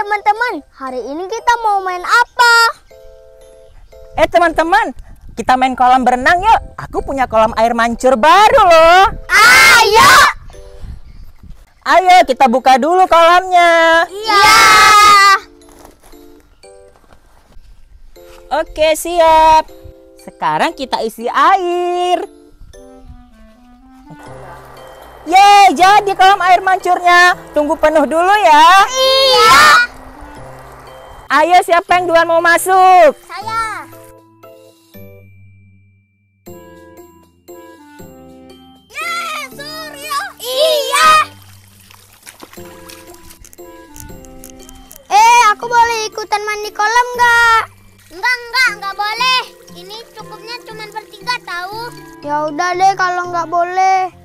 teman-teman, hari ini kita mau main apa? Teman-teman, kita main kolam berenang yuk. Aku punya kolam air mancur baru loh. Ayo! Ayo kita buka dulu kolamnya. Iya! Oke, siap. Sekarang kita isi air. Yeay, jadi kolam air mancurnya. Tunggu penuh dulu ya. Iya! Ayo, siapa yang duluan mau masuk? Saya! Surya! Iya! Aku boleh ikutan mandi kolam nggak? Enggak boleh. Ini cukupnya cuma bertiga tahu. Ya udah deh kalau nggak boleh.